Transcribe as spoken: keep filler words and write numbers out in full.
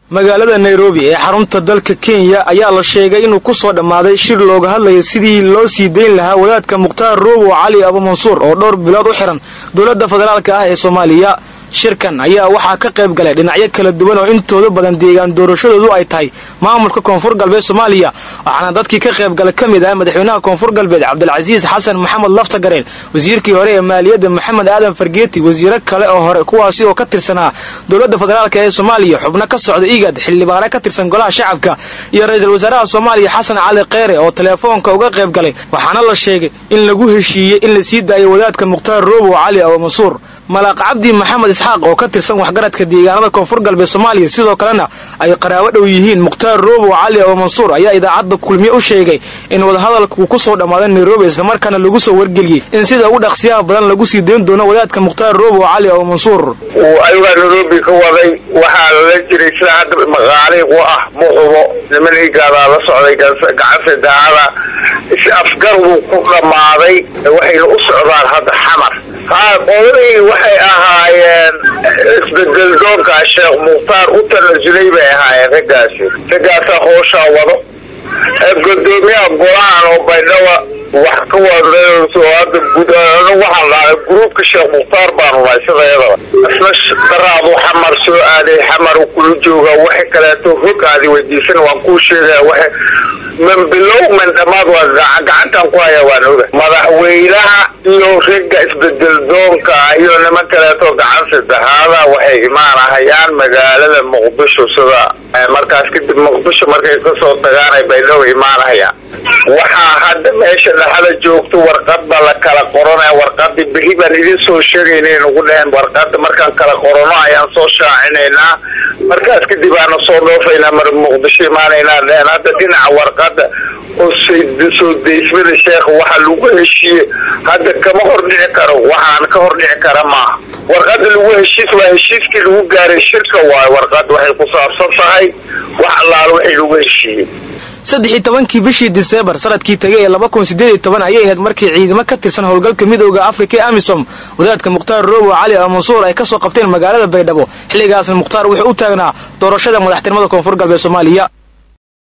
magaalada Nairobi ee xarunta dalka Kenya ayaa la sheegay inuu ku soo dhamaaday shir looga hadlayo sidii loo sii deyn lahaa wadaadka Mukhtaar Roobo Cali Abu Mansuur oo dhowr bilood u xiran dawladda federaalka ah ee Soomaaliya. shirkan ayaa waxaa ka qayb galay dhinacyo kala duwan oo intooda badan deegaan doorashadoodu ay tahay maamulka Koonfur Galbeed Soomaaliya, waxaana dadkii ka qayb galay kamid ah madaxweynaha Koonfur Galbeed Cabdilcasiis Xasan Maxamed Laftagareen, wasiirkii hore ee maaliyadda Maxamed Aadan Fargeeti, wasiiro kale oo hore kuwaasi oo ka tirsanaa dawladda federaalka ee Soomaaliya, xubno ka socda igad xildhibaano ka tirsan golaha shacabka iyo ra'iisul wasaaraha Soomaaliya Xasan Cali Kheyre oo telefoonka uga qayb galay. waxaana la sheegay in lagu heshiiyay in la sii daayo wadaadka Mukhtaar Roobo Cali Abu Mansuur. Malaaq Cabdi Maxamed Isxaaq oo ka tirsan waxgaradka deegaanada Koonfur Galbeed Soomaaliya sidoo kalena ay qaraabo dhow yihiin Mukhtaar Roobo Cali Abu Mansuur ayaa idaacadda kulmiye u sheegay in wada hadalku ku soo dhamaaday Nairobi isla markaana lagu soo wargeliyay in sida ugu dhaqsiyaha badan lagu sii deyn doono wadaadka Mukhtaar Roobo Cali Abu Mansuur. ayuga Nairobi ka waday waxa la jiray saacad magaaliq ah muuqdo nimanka gaada la socday gacan daada si afgar uu ku dhamaaday waxay u socdaan hadda xamar. ها قولي waxay ahaayeen isbedel doonka Sheekh Mukhtaar u tanaasulay bay ahaayeen ragaasi ragaasa hoosha wado gudoomiyaha go'aan oo baydhaba wax ka wada soo hada gudaha waxa la groupka Sheekh Mukhtaar baan waysadayada isla qaraabo xamar soo aaday xamar ku jooga wax kale oo hogaadi weydiisan waan ku sheegay wax من بلو من دماغ وقعنت أنقوها وانوغا مدحوينها iyo rega isbedel doonka iyo nimanka to gacan sadahada waxay imaanayaan magaalada Muqdisho sida markaas kadib Muqdisho markay ka soo tagaan ay baylow imaanayaan. waxa hadda meesha dhaxal joogto warqad la kala qoranay warqad bihiban idin soo sheegaynay ugu dhahan warqad markaan kala qorano ayaan soo shaacinayna markaas kadib aan soo dhoofayna mar Muqdisho imaanayna hadda dhinaca warqada oo soo deysmada sheekh waxa lagu heshiiyay hadda kama hordhici karo waxaan ka hordhici kara ma warqad lagu heshiis waa heshiiskii lagu gaaray shirka waa warqad waxay ku saabsan tahay wax allaah wixii lagu heshiiyay. saddex iyo tobankii bishii December sanadkii tagay ee laba kun iyo siddeed iyo toban ayay ahayd markii ciidamo ka tirsan howlgalka midowga Afrika ee AMISOM wadaadka Mukhtaar Roobo Cali Abu Mansuur ay ka soo qabteen magaalada Baydhabo. xilligaas Mukhtaar wuxuu u taagnaa doorashada madaxtinimada Koonfur Galbeed Soomaaliya.